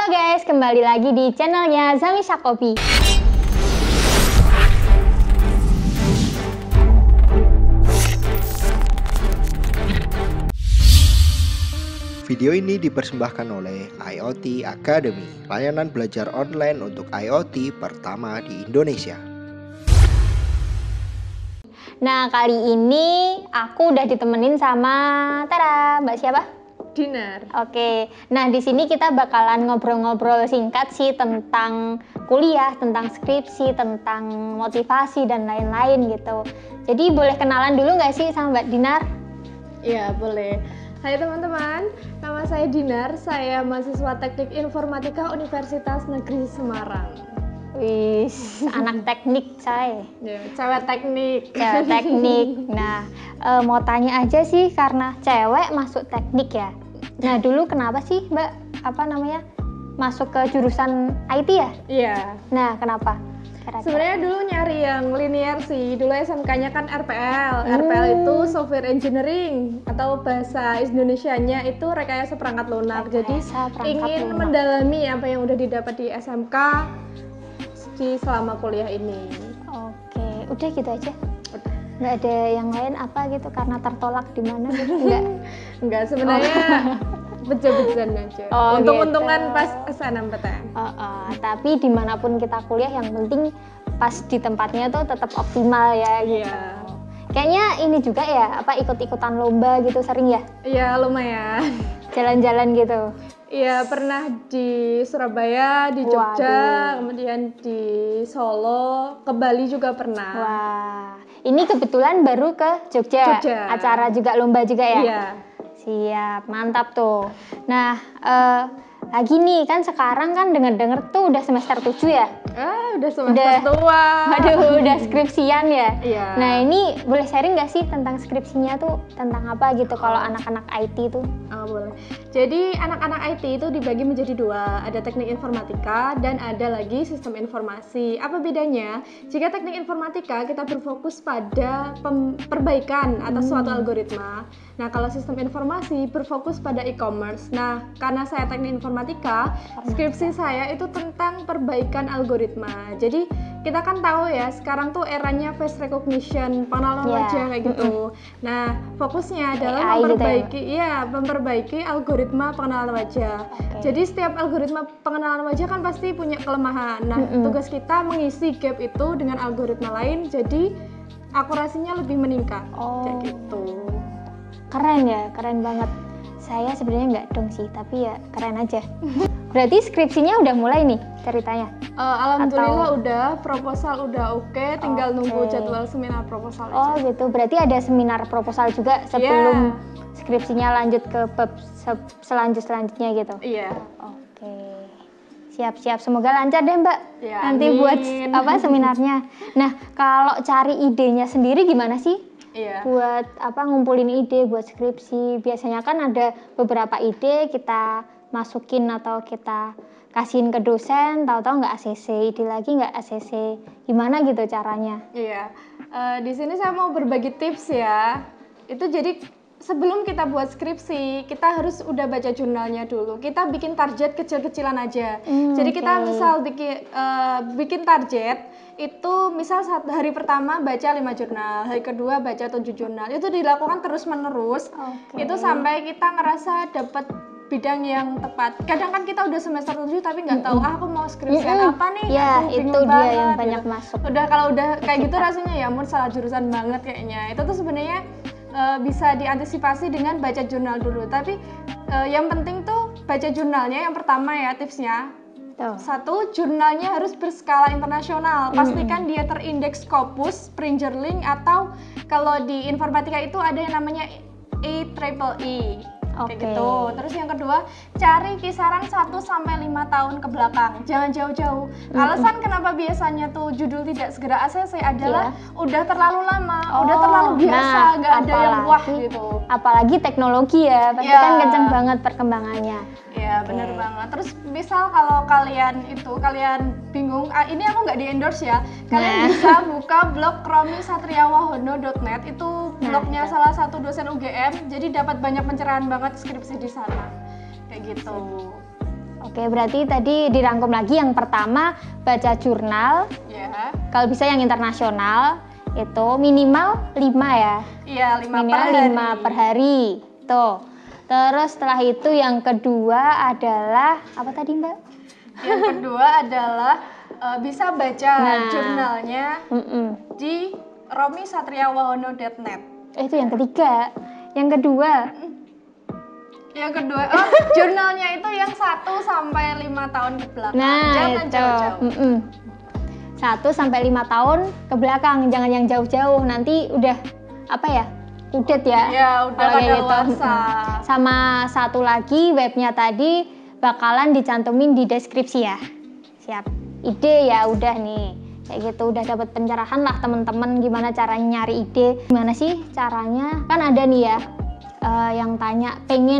Halo guys, kembali lagi di channelnya Zamisha Kopi. Video ini dipersembahkan oleh IoT Academy, layanan belajar online untuk IoT pertama di Indonesia. Nah, kali ini aku udah ditemenin sama Mbak siapa? Dinar. Oke. Nah, di sini kita bakalan ngobrol-ngobrol singkat sih tentang kuliah, tentang skripsi, tentang motivasi dan lain-lain gitu. Jadi boleh kenalan dulu nggak sih sama Mbak Dinar? Iya, boleh. Hai teman-teman, nama saya Dinar, saya mahasiswa Teknik Informatika Universitas Negeri Semarang. Wis, anak teknik saya. Ya, cewek teknik. Cewek teknik. Nah, mau tanya aja sih karena cewek masuk teknik ya. Nah, dulu kenapa sih Mbak masuk ke jurusan IT ya? Iya. Nah, kenapa? Sebenarnya dulu nyari yang linear sih. Dulu SMK-nya kan RPL. RPL itu Software Engineering atau bahasa Indonesianya itu rekayasa perangkat lunak. Jadi ingin mendalami apa yang udah didapat di SMK selama kuliah ini. Oke, udah gitu aja. Udah. Nggak ada yang lain apa gitu karena tertolak di mana gitu? Enggak sebenarnya. Beja-bejan aja. Untung-untungan pas SNMPTN. Tapi dimanapun kita kuliah yang penting pas di tempatnya tuh tetap optimal ya gitu. Iya. Kayaknya ini juga ya, ikut-ikutan lomba gitu sering ya? Iya, lumayan. Jalan-jalan gitu? Iya, pernah di Surabaya, di Jogja, kemudian di Solo, ke Bali juga pernah. Wah, ini kebetulan baru ke Jogja. Acara juga, lomba juga ya? Iya. Siap, mantap tuh. Nah, lagi nih kan sekarang kan denger-denger tuh udah semester 7 ya? Udah semester tua. Aduh, udah skripsian ya? Iya. Nah, ini boleh sharing nggak sih tentang skripsinya tuh? Tentang apa gitu kalau anak-anak IT tuh? Boleh. Jadi anak-anak IT itu dibagi menjadi dua, ada teknik informatika dan ada lagi sistem informasi. Apa bedanya? Jika teknik informatika kita berfokus pada perbaikan atas suatu algoritma. Nah, kalau sistem informasi berfokus pada e-commerce. Nah, karena saya teknik informatika, skripsi saya itu tentang perbaikan algoritma. Jadi kita kan tahu ya, sekarang tuh eranya face recognition, pengenalan wajah kayak gitu. Nah, fokusnya adalah memperbaiki algoritma pengenalan wajah. Jadi setiap algoritma pengenalan wajah kan pasti punya kelemahan. Nah, tugas kita mengisi gap itu dengan algoritma lain, jadi akurasinya lebih meningkat. Kayak gitu. Keren ya, keren banget. Saya sebenarnya nggak dong sih, tapi ya keren aja. Berarti skripsinya udah mulai nih ceritanya? Alhamdulillah udah, proposal udah oke, tinggal nunggu jadwal seminar proposal aja. Gitu, berarti ada seminar proposal juga sebelum skripsinya lanjut ke bab selanjutnya gitu? Iya. Oke, siap-siap, semoga lancar deh Mbak. Ya, nanti amin. buat seminarnya. Nah, kalau cari idenya sendiri gimana sih? Iya. Buat ngumpulin ide buat skripsi, biasanya kan ada beberapa ide kita masukin atau kita kasihin ke dosen, tahu-tahu nggak ACC, ide lagi nggak ACC, gimana gitu caranya? Iya, di sini saya mau berbagi tips ya. Itu jadi sebelum kita buat skripsi, kita harus udah baca jurnalnya dulu. Kita bikin target kecil-kecilan aja. Jadi kita misal bikin target itu misal hari pertama baca 5 jurnal, hari kedua baca 7 jurnal. Itu dilakukan terus-menerus. Itu sampai kita ngerasa dapat bidang yang tepat. Kadang kan kita udah semester 7 tapi nggak tahu aku mau skripsian apa nih. Ya, itu dia yang banyak masuk. Kalau udah kayak gitu rasanya ya ampun salah jurusan banget kayaknya. Itu tuh sebenarnya bisa diantisipasi dengan baca jurnal dulu. Tapi yang penting tuh baca jurnalnya yang pertama ya tipsnya. Satu, jurnalnya harus berskala internasional. Pastikan dia terindeks Scopus, Springer Link, atau kalau di informatika itu ada yang namanya IEEE. Kayak gitu. Terus yang kedua, cari kisaran 1-5 tahun ke belakang. Jangan jauh-jauh. Alasan kenapa biasanya tuh judul tidak segera ACC adalah udah terlalu lama, udah terlalu biasa, nggak ada yang wah gitu. Apalagi teknologi ya, pasti kan kenceng banget perkembangannya. Iya, bener banget. Terus misal kalau kalian bingung, ini aku nggak di-endorse ya. Kalian bisa buka blog romisatriawahono.net, itu blognya salah satu dosen UGM, jadi dapat banyak pencerahan banget skripsi di sana. Kayak gitu. Oke, berarti tadi dirangkum lagi, yang pertama baca jurnal. Ya. Kalau bisa yang internasional itu minimal 5 ya. Iya, 5 per Minimal hari. 5 per hari. Tuh. Terus setelah itu yang kedua adalah apa tadi, Mbak? Yang kedua adalah bisa baca Nah. jurnalnya Mm-mm. di romisatriawahono.net. Itu yang ketiga. Yang kedua. Yang kedua, jurnalnya itu yang 1 sampai 5 tahun ke belakang. Nah, Jangan itu. jauh-jauh. 1 sampai 5 tahun ke belakang, jangan yang jauh-jauh. Nanti udah apa ya? Kudet ya. Ya, udah Kalau kayak kadaluarsa. Sama satu lagi, webnya tadi bakalan dicantumin di deskripsi ya. Siap. Ide ya udah nih. Kayak gitu udah dapat pencerahan lah teman-teman gimana caranya nyari ide. Gimana sih caranya? Kan ada nih ya yang tanya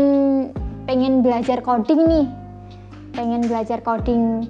pengen belajar coding nih. Pengen belajar coding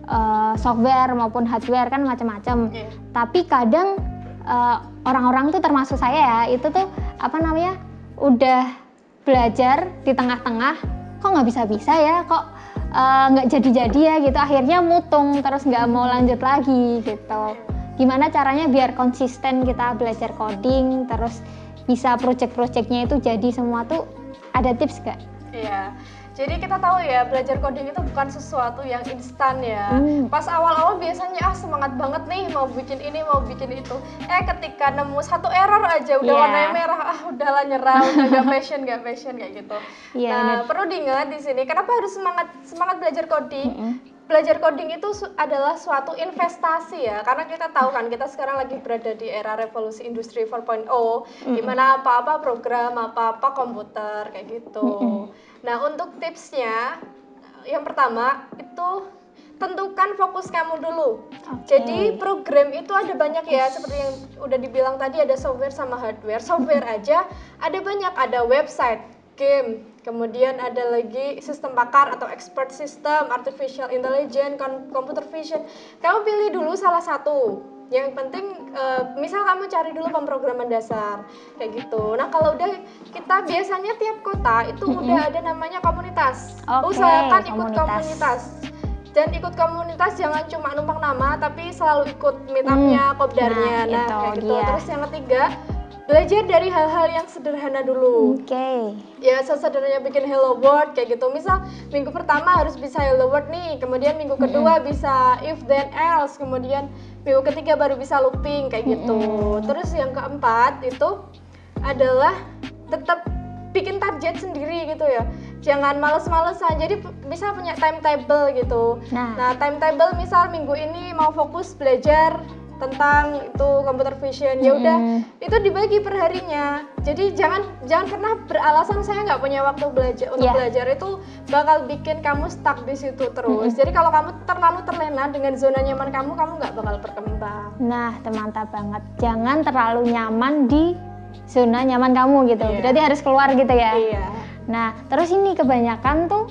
software maupun hardware kan macam-macam. Iya. Tapi kadang orang-orang tuh termasuk saya ya, itu tuh apa namanya udah belajar di tengah-tengah kok nggak bisa-bisa ya, kok nggak jadi-jadi ya gitu, akhirnya mutung terus nggak mau lanjut lagi gitu. Gimana caranya biar konsisten kita belajar coding terus bisa project-projectnya itu jadi semua tuh, ada tips nggak? Iya. Jadi kita tahu ya, belajar coding itu bukan sesuatu yang instan ya. Pas awal-awal biasanya semangat banget nih mau bikin ini, mau bikin itu. Ketika nemu satu error aja udah Yeah. warnanya merah, udahlah nyerah, udah gak passion kayak gitu. Iya, Nah, bener. perlu diingat di sini kenapa harus semangat belajar coding? Belajar coding itu adalah suatu investasi ya, karena kita tahu kan kita sekarang lagi berada di era revolusi industri 4.0, di mana apa-apa program, apa-apa komputer kayak gitu. Nah, untuk tipsnya yang pertama itu tentukan fokus kamu dulu. Jadi program itu ada banyak ya, seperti yang udah dibilang tadi, ada software sama hardware. Software aja ada banyak, ada website, game, kemudian ada lagi sistem pakar atau expert system, artificial intelligence, computer vision. Kamu pilih dulu salah satu. Yang penting misal kamu cari dulu pemrograman dasar kayak gitu. Nah, kalau udah, kita biasanya tiap kota itu udah ada namanya komunitas. Oke, Usahakan ikut komunitas. komunitas. Dan ikut komunitas jangan cuma numpang nama, tapi selalu ikut meetupnya, kopdarnya. Nah, Nah, itu kayak gitu. dia. Terus yang ketiga, belajar dari hal-hal yang sederhana dulu. Oke. Ya, sesederhananya bikin hello world kayak gitu. Misal minggu pertama harus bisa hello world nih, kemudian minggu kedua bisa if then else, kemudian minggu ketiga baru bisa looping kayak gitu. Terus yang keempat itu adalah tetap bikin target sendiri gitu ya. Jangan males-malesan. Jadi bisa punya timetable gitu. Nah, timetable misal minggu ini mau fokus belajar tentang itu computer vision, ya udah itu dibagi per harinya. Jadi jangan pernah beralasan saya nggak punya waktu belajar untuk belajar, itu bakal bikin kamu stuck di situ terus. Jadi kalau kamu terlalu terlena dengan zona nyaman kamu nggak bakal berkembang. Nah, mantap banget. Jangan terlalu nyaman di zona nyaman kamu gitu. Iya. Berarti harus keluar gitu ya. Iya. Nah, terus ini kebanyakan tuh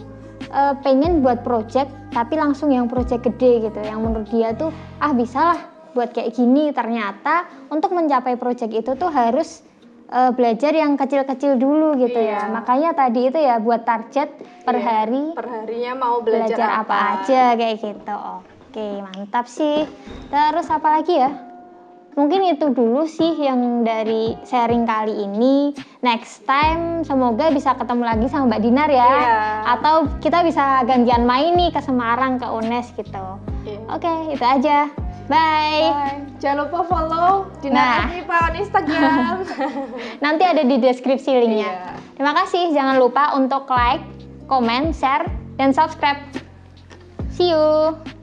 pengen buat project tapi langsung yang project gede gitu. Yang menurut dia tuh bisalah buat kayak gini. Ternyata untuk mencapai project itu tuh harus belajar yang kecil-kecil dulu gitu ya. Makanya tadi itu ya buat target per hari. Per harinya mau belajar apa aja kayak gitu. Oke, mantap sih. Terus apa lagi ya? Mungkin itu dulu sih yang dari sharing kali ini. Next time semoga bisa ketemu lagi sama Mbak Dinar ya. Atau kita bisa gantian main nih ke Semarang, ke UNES gitu. Oke, itu aja. Bye. Jangan lupa follow Dinar Amipa on Instagram. Nanti ada di deskripsi linknya. Terima kasih. Jangan lupa untuk like, comment, share, dan subscribe. See you.